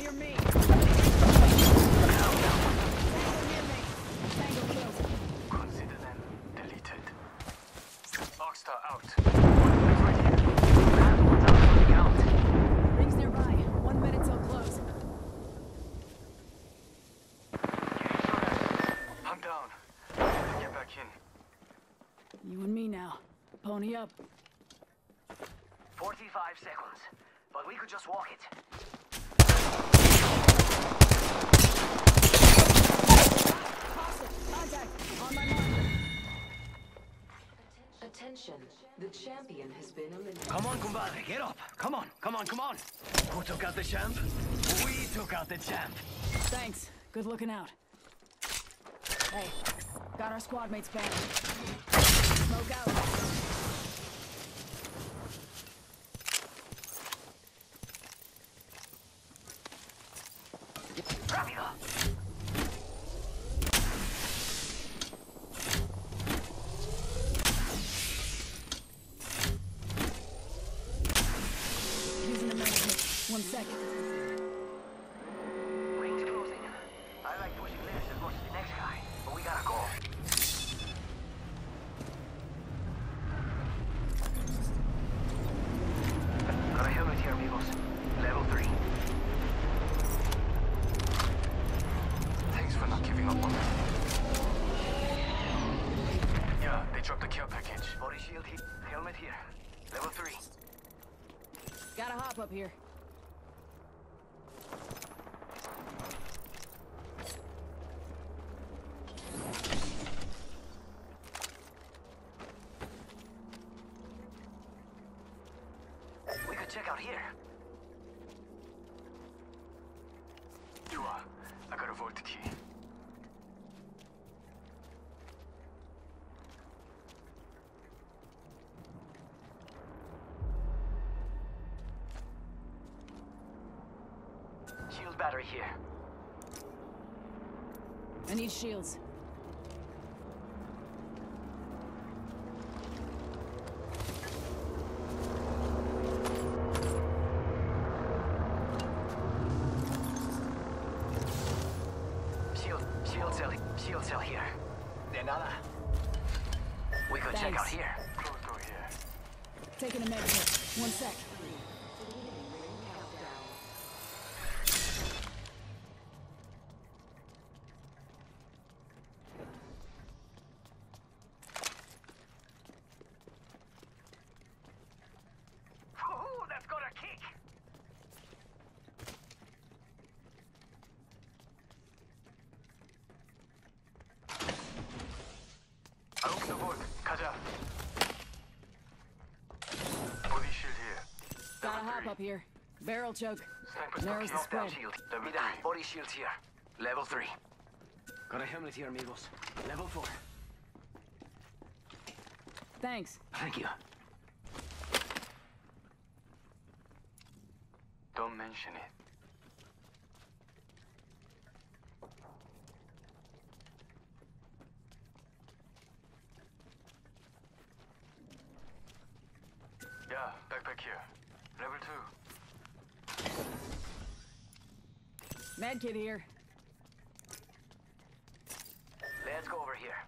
near me. Consider them deleted. Arcstar out. One right here. And one's out on the out. Rings nearby. 1 minute till close. I'm down. Get back in. You and me now. Pony up. 45 seconds. But we could just walk it. Contact! On my mark! Attention, the champion has been eliminated. Come on, compadre, get up. Come on, come on, come on. Who took out the champ? We took out the champ. Thanks. Good looking out. Hey, got our squad mates back. Smoke out. Rápido. Using a medic. 1 second. Ring's closing. I like pushing this as much as the next guy, but we gotta go. Got a helmet here, amigos. Level 3. Thanks for not giving up on me. Yeah, they dropped the care package. Body shield here. Helmet here. Level 3. Gotta hop up here. We could check out here. I got a vault key. Shield battery here. I need shields. Shield cell here. De nada. We could check out Thanks. here. Close door here. Taking a med kit. 1 sec. Ooh, that's got a kick. I open the vault. 가자. Body shield here. Gotta Level hop 3. up here. Barrel choke. Sniper's Narrows the knocked spread. Knockdown shield. Level Mira, 3. body shield here. Level 3. Got a helmet here, amigos. Level 4. Thanks. Thank you. Don't mention it. Yeah, backpack here. Level 2. Med kit here. Let's go over here.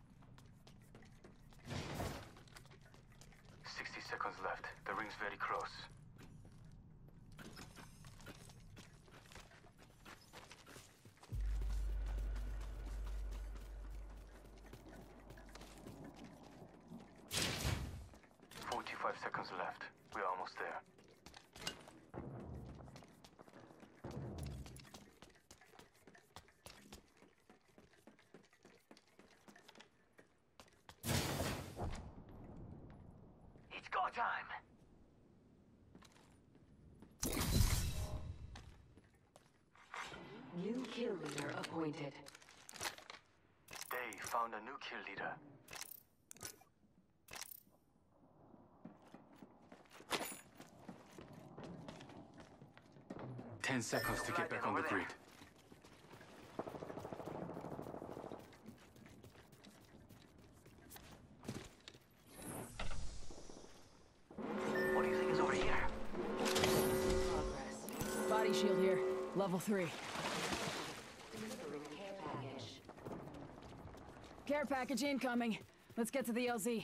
60 seconds left. The ring's very close. Seconds left. We're almost there. It's go time. New kill leader appointed. They found a new kill leader. Ten seconds to get back on the grid. What do you think is over here? Progress. Body shield here. Level 3. Delivering care package. Care package incoming. Let's get to the LZ.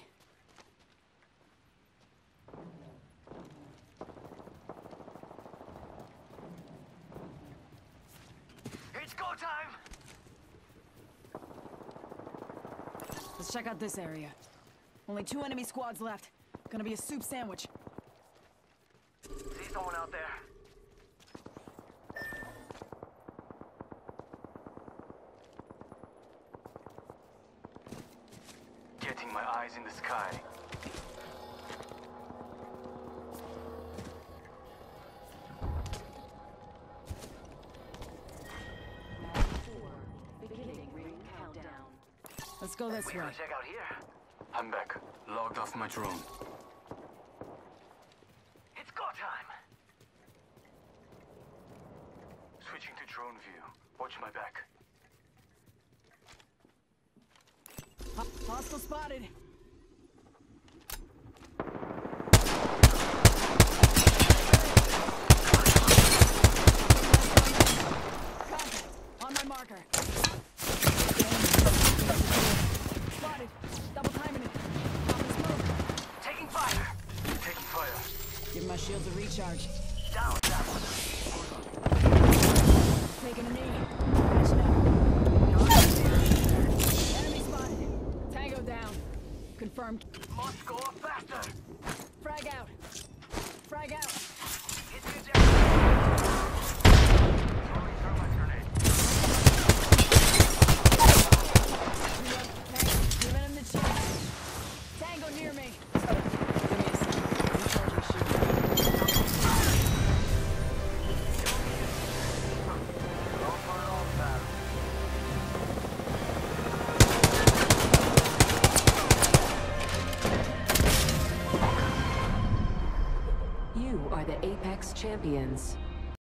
It's go time! Let's check out this area. Only 2 enemy squads left. Gonna be a soup sandwich. See someone out there? Getting my eyes in the sky. Round 4. Beginning ring countdown. Let's go this We way. gotta check out here. I'm back. Logged off my drone. It's go time! Switching to drone view. Watch my back. Hostile spotted. Contact. On my marker. Spotted. Double timing it. Pop the smoke. Taking fire! Taking fire. Give my shields a recharge. Down that one. Taking a knee. Patching up. Enemy spotted. Tango down. Confirmed. Must go up faster! Frag out. Frag out. Hit the ejector. Throwing thermite grenade. Reload. Tango. Giving him the chance. Tango near me. Give me a second. Recharging shield. Go for it all, pal. You are the Apex Champions.